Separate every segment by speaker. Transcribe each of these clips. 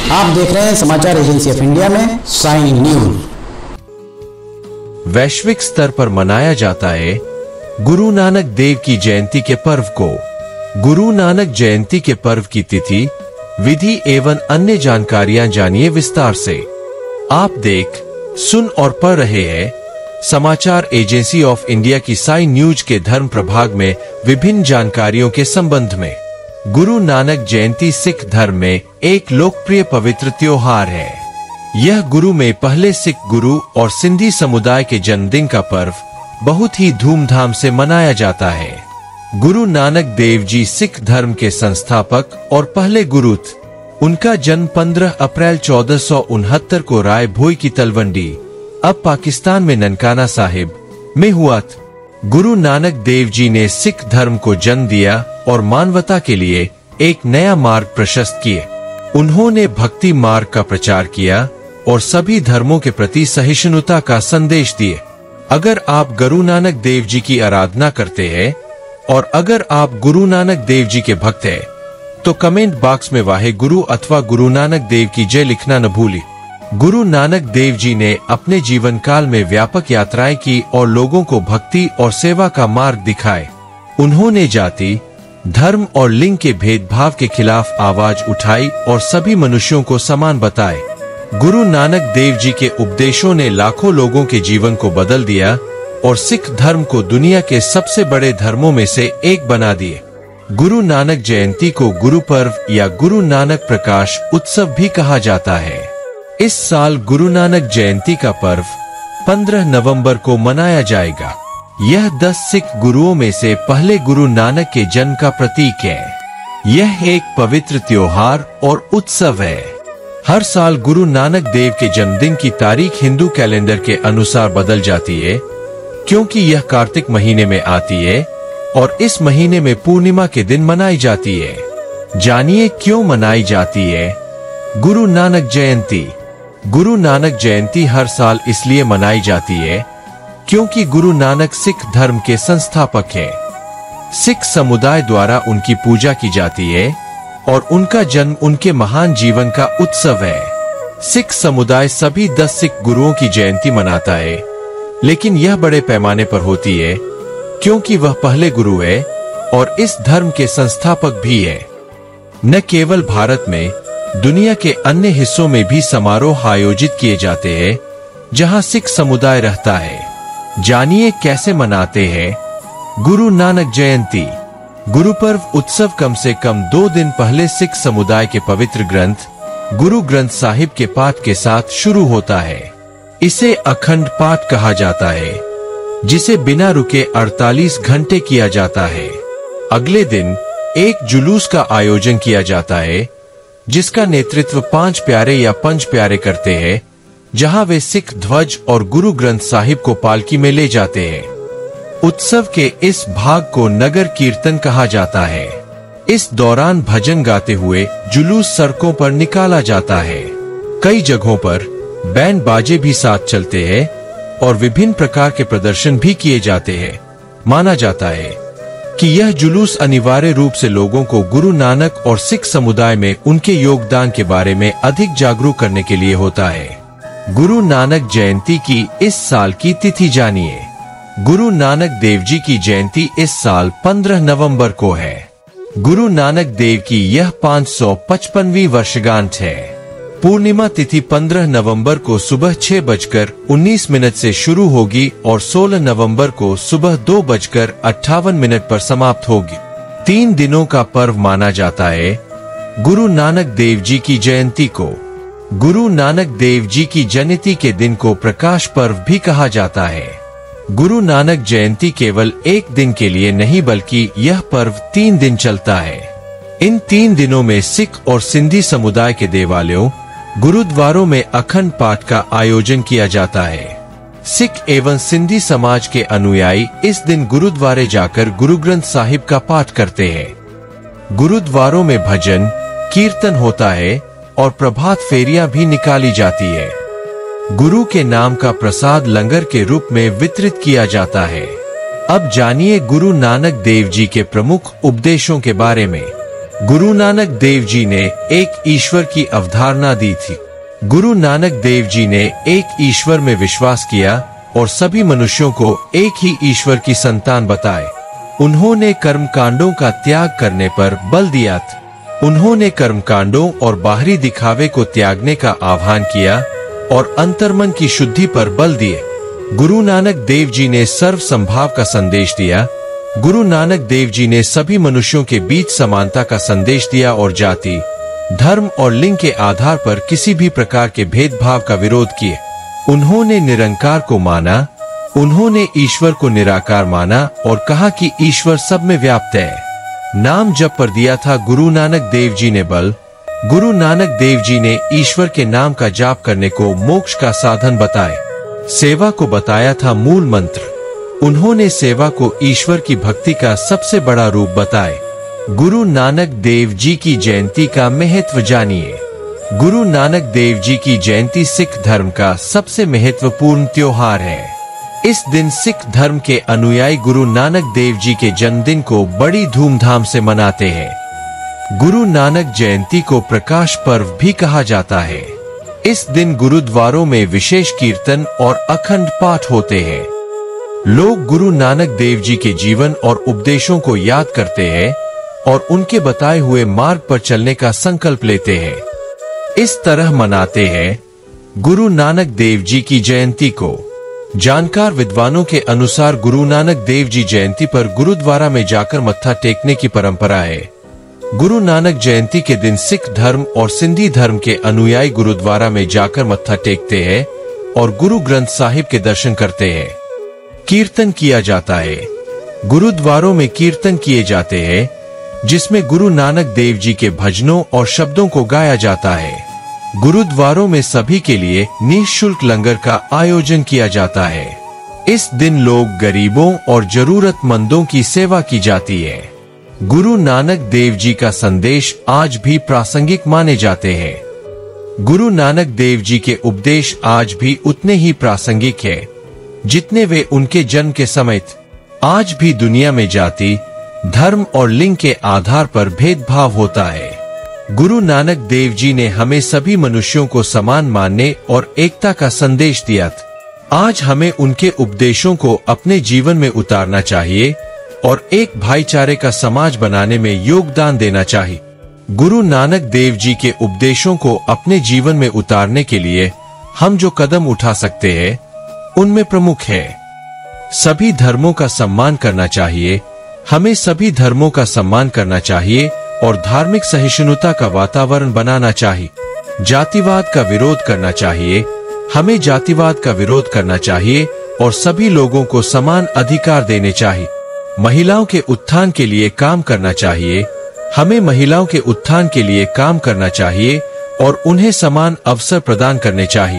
Speaker 1: आप देख रहे हैं समाचार एजेंसी ऑफ इंडिया में साइन न्यूज।
Speaker 2: वैश्विक स्तर पर मनाया जाता है गुरु नानक देव की जयंती के पर्व को। गुरु नानक जयंती के पर्व की तिथि, विधि एवं अन्य जानकारियां जानिए विस्तार से। आप देख, सुन और पढ़ रहे हैं समाचार एजेंसी ऑफ इंडिया की साइन न्यूज के धर्म प्रभाग में विभिन्न जानकारियों के संबंध में। गुरु नानक जयंती सिख धर्म में एक लोकप्रिय पवित्र त्योहार है। यह गुरु में पहले सिख गुरु और सिंधी समुदाय के जन्मदिन का पर्व बहुत ही धूमधाम से मनाया जाता है। गुरु नानक देव जी सिख धर्म के संस्थापक और पहले गुरु थे। उनका जन्म 15 अप्रैल 1469 को राय भोई की तलवंडी, अब पाकिस्तान में ननकाना साहिब में हुआ था। गुरु नानक देव जी ने सिख धर्म को जन्म दिया और मानवता के लिए एक नया मार्ग प्रशस्त किए। उन्होंने भक्ति मार्ग का प्रचार किया और सभी धर्मों के प्रति सहिष्णुता का संदेश दिए। अगर आप गुरु नानक देव जी की आराधना करते हैं और अगर आप गुरु नानक देव जी के भक्त हैं, तो कमेंट बॉक्स में वाहे गुरु अथवा गुरु नानक देव की जय लिखना न भूलिए। गुरु नानक देव जी ने अपने जीवन काल में व्यापक यात्राएं की और लोगों को भक्ति और सेवा का मार्ग दिखाए। उन्होंने जाति, धर्म और लिंग के भेदभाव के खिलाफ आवाज उठाई और सभी मनुष्यों को समान बताए। गुरु नानक देव जी के उपदेशों ने लाखों लोगों के जीवन को बदल दिया और सिख धर्म को दुनिया के सबसे बड़े धर्मों में से एक बना दिए। गुरु नानक जयंती को गुरु पर्व या गुरु नानक प्रकाश उत्सव भी कहा जाता है। इस साल गुरु नानक जयंती का पर्व 15 नवंबर को मनाया जाएगा। यह 10 सिख गुरुओं में से पहले गुरु नानक के जन्म का प्रतीक है। यह एक पवित्र त्योहार और उत्सव है। हर साल गुरु नानक देव के जन्मदिन की तारीख हिंदू कैलेंडर के अनुसार बदल जाती है, क्योंकि यह कार्तिक महीने में आती है और इस महीने में पूर्णिमा के दिन मनाई जाती है। जानिए क्यों मनाई जाती है गुरु नानक जयंती। गुरु नानक जयंती हर साल इसलिए मनाई जाती है क्योंकि गुरु नानक सिख धर्म के संस्थापक है। सिख समुदाय द्वारा उनकी पूजा की जाती है और उनका जन्म उनके महान जीवन का उत्सव है। सिख समुदाय सभी 10 सिख गुरुओं की जयंती मनाता है, लेकिन यह बड़े पैमाने पर होती है क्योंकि वह पहले गुरु है और इस धर्म के संस्थापक भी है। न केवल भारत में, दुनिया के अन्य हिस्सों में भी समारोह आयोजित किए जाते हैं जहां सिख समुदाय रहता है। जानिए कैसे मनाते हैं गुरु नानक जयंती। गुरु पर्व उत्सव कम से कम 2 दिन पहले सिख समुदाय के पवित्र ग्रंथ गुरु ग्रंथ साहिब के पाठ के साथ शुरू होता है। इसे अखंड पाठ कहा जाता है, जिसे बिना रुके 48 घंटे किया जाता है। अगले दिन एक जुलूस का आयोजन किया जाता है, जिसका नेतृत्व 5 प्यारे या पंच प्यारे करते हैं, जहां वे सिख ध्वज और गुरु ग्रंथ साहिब को पालकी में ले जाते हैं। उत्सव के इस भाग को नगर कीर्तन कहा जाता है। इस दौरान भजन गाते हुए जुलूस सड़कों पर निकाला जाता है। कई जगहों पर बैंड बाजे भी साथ चलते हैं और विभिन्न प्रकार के प्रदर्शन भी किए जाते हैं। माना जाता है कि यह जुलूस अनिवार्य रूप से लोगों को गुरु नानक और सिख समुदाय में उनके योगदान के बारे में अधिक जागरूक करने के लिए होता है। गुरु नानक जयंती की इस साल की तिथि जानिए। गुरु नानक देव जी की जयंती इस साल 15 नवंबर को है। गुरु नानक देव की यह 555वीं वर्षगांठ है। पूर्णिमा तिथि 15 नवंबर को सुबह 6:19 से शुरू होगी और 16 नवंबर को सुबह 2:58 पर समाप्त होगी। 3 दिनों का पर्व माना जाता है गुरु नानक देव जी की जयंती को। गुरु नानक देव जी की जयंती के दिन को प्रकाश पर्व भी कहा जाता है। गुरु नानक जयंती केवल एक दिन के लिए नहीं बल्कि यह पर्व 3 दिन चलता है। इन 3 दिनों में सिख और सिंधी समुदाय के देवालयों, गुरुद्वारों में अखंड पाठ का आयोजन किया जाता है। सिख एवं सिंधी समाज के अनुयायी इस दिन गुरुद्वारे जाकर गुरु ग्रंथ साहिब का पाठ करते हैं। गुरुद्वारों में भजन कीर्तन होता है और प्रभात फेरियां भी निकाली जाती है। गुरु के नाम का प्रसाद लंगर के रूप में वितरित किया जाता है। अब जानिए गुरु नानक देव जी के प्रमुख उपदेशों के बारे में। गुरु नानक देव जी ने एक ईश्वर की अवधारणा दी थी। गुरु नानक देव जी ने एक ईश्वर में विश्वास किया और सभी मनुष्यों को एक ही ईश्वर की संतान बताए। उन्होंने कर्मकांडों का त्याग करने पर बल दिया था। उन्होंने कर्मकांडों और बाहरी दिखावे को त्यागने का आह्वान किया और अंतर्मन की शुद्धि पर बल दिए। गुरु नानक देव जी ने सर्व संभाव का संदेश दिया। गुरु नानक देव जी ने सभी मनुष्यों के बीच समानता का संदेश दिया और जाति, धर्म और लिंग के आधार पर किसी भी प्रकार के भेदभाव का विरोध किए। उन्होंने निरंकार को माना। उन्होंने ईश्वर को निराकार माना और कहा कि ईश्वर सब में व्याप्त है। नाम जप पर दिया था गुरु नानक देव जी ने बल। गुरु नानक देव जी ने ईश्वर के नाम का जाप करने को मोक्ष का साधन बताए। सेवा को बताया था मूल मंत्र। उन्होंने सेवा को ईश्वर की भक्ति का सबसे बड़ा रूप बताए। गुरु नानक देव जी की जयंती का महत्व जानिए। गुरु नानक देव जी की जयंती सिख धर्म का सबसे महत्वपूर्ण त्योहार है। इस दिन सिख धर्म के अनुयायी गुरु नानक देव जी के जन्मदिन को बड़ी धूमधाम से मनाते हैं। गुरु नानक जयंती को प्रकाश पर्व भी कहा जाता है। इस दिन गुरुद्वारों में विशेष कीर्तन और अखंड पाठ होते हैं। लोग गुरु नानक देव जी के जीवन और उपदेशों को याद करते हैं और उनके बताए हुए मार्ग पर चलने का संकल्प लेते हैं। इस तरह मनाते हैं गुरु नानक देव जी की जयंती को। जानकार विद्वानों के अनुसार गुरु नानक देव जी जयंती पर गुरुद्वारा में जाकर मत्था टेकने की परंपरा है। गुरु नानक जयंती के दिन सिख धर्म और सिंधी धर्म के अनुयायी गुरुद्वारा में जाकर मत्था टेकते हैं और गुरु ग्रंथ साहिब के दर्शन करते हैं। कीर्तन किया जाता है। गुरुद्वारों में कीर्तन किए जाते हैं जिसमें गुरु नानक देव जी के भजनों और शब्दों को गाया जाता है। गुरुद्वारों में सभी के लिए निःशुल्क लंगर का आयोजन किया जाता है। इस दिन लोग गरीबों और जरूरतमंदों की सेवा की जाती है। गुरु नानक देव जी का संदेश आज भी प्रासंगिक माने जाते हैं। गुरु नानक देव जी के उपदेश आज भी उतने ही प्रासंगिक है जितने वे उनके जन्म के समय थे। आज भी दुनिया में जाति, धर्म और लिंग के आधार पर भेदभाव होता है। गुरु नानक देव जी ने हमें सभी मनुष्यों को समान मानने और एकता का संदेश दिया था। आज हमें उनके उपदेशों को अपने जीवन में उतारना चाहिए और एक भाईचारे का समाज बनाने में योगदान देना चाहिए। गुरु नानक देव जी के उपदेशों को अपने जीवन में उतारने के लिए हम जो कदम उठा सकते हैं उनमें प्रमुख है सभी धर्मों का सम्मान करना चाहिए। हमें सभी धर्मों का सम्मान करना चाहिए और धार्मिक सहिष्णुता का वातावरण बनाना चाहिए। जातिवाद का विरोध करना चाहिए। हमें जातिवाद का विरोध करना चाहिए और सभी लोगों को समान अधिकार देने चाहिए। महिलाओं के उत्थान के लिए काम करना चाहिए। हमें महिलाओं के उत्थान के लिए काम करना चाहिए और उन्हें समान अवसर प्रदान करने चाहिए।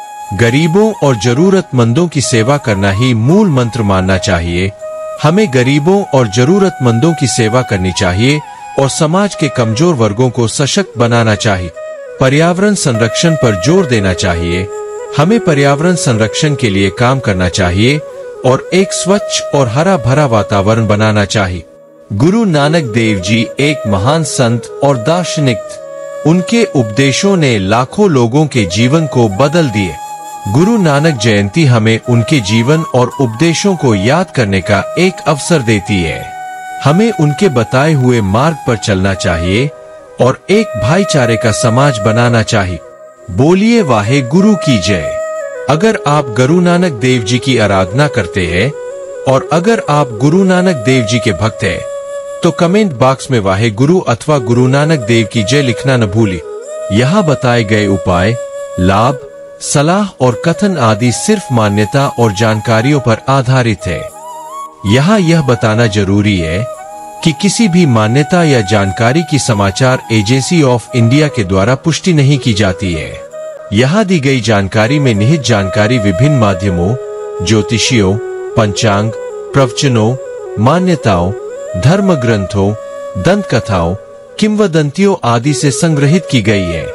Speaker 2: गरीबों और जरूरतमंदों की सेवा करना ही मूल मंत्र मानना चाहिए। हमें गरीबों और जरूरतमंदों की सेवा करनी चाहिए और समाज के कमजोर वर्गों को सशक्त बनाना चाहिए। पर्यावरण संरक्षण पर जोर देना चाहिए। हमें पर्यावरण संरक्षण के लिए काम करना चाहिए और एक स्वच्छ और हरा भरा वातावरण बनाना चाहिए। गुरु नानक देव जी एक महान संत और दार्शनिक थे। उनके उपदेशों ने लाखों लोगों के जीवन को बदल दिए। गुरु नानक जयंती हमें उनके जीवन और उपदेशों को याद करने का एक अवसर देती है। हमें उनके बताए हुए मार्ग पर चलना चाहिए और एक भाईचारे का समाज बनाना चाहिए। बोलिए वाहे गुरु की जय। अगर आप गुरु नानक देव जी की आराधना करते हैं और अगर आप गुरु नानक देव जी के भक्त हैं तो कमेंट बॉक्स में वाहे गुरु अथवा गुरु नानक देव की जय लिखना न भूलिए। यहाँ बताए गए उपाय, लाभ, सलाह और कथन आदि सिर्फ मान्यता और जानकारियों पर आधारित है। यहाँ यह बताना जरूरी है कि किसी भी मान्यता या जानकारी की समाचार एजेंसी ऑफ इंडिया के द्वारा पुष्टि नहीं की जाती है। यहाँ दी गई जानकारी में निहित जानकारी विभिन्न माध्यमों, ज्योतिषियों, पंचांग, प्रवचनों, मान्यताओं, धर्म ग्रंथों, दंत कथाओं, किंवदंतियों आदि से संग्रहित की गई है।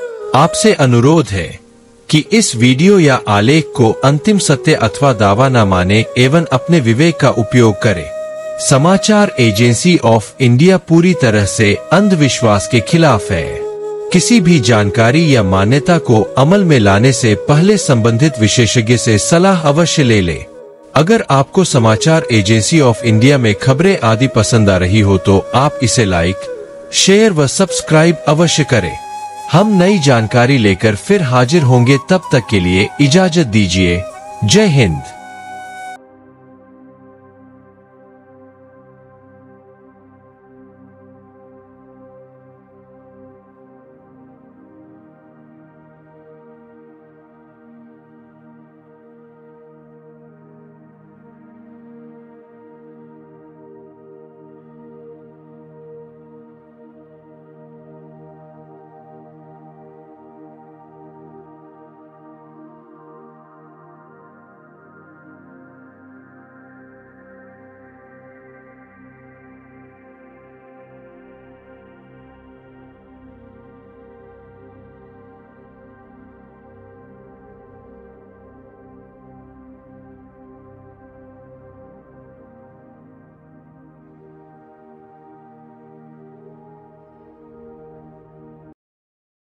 Speaker 2: आपसे अनुरोध है कि इस वीडियो या आलेख को अंतिम सत्य अथवा दावा न माने एवं अपने विवेक का उपयोग करें। समाचार एजेंसी ऑफ इंडिया पूरी तरह से अंधविश्वास के खिलाफ है। किसी भी जानकारी या मान्यता को अमल में लाने से पहले संबंधित विशेषज्ञ से सलाह अवश्य ले लें। अगर आपको समाचार एजेंसी ऑफ इंडिया में खबरें आदि पसंद आ रही हो तो आप इसे लाइक, शेयर व सब्सक्राइब अवश्य करें। हम नई जानकारी लेकर फिर हाजिर होंगे, तब तक के लिए इजाजत दीजिए। जय हिंद।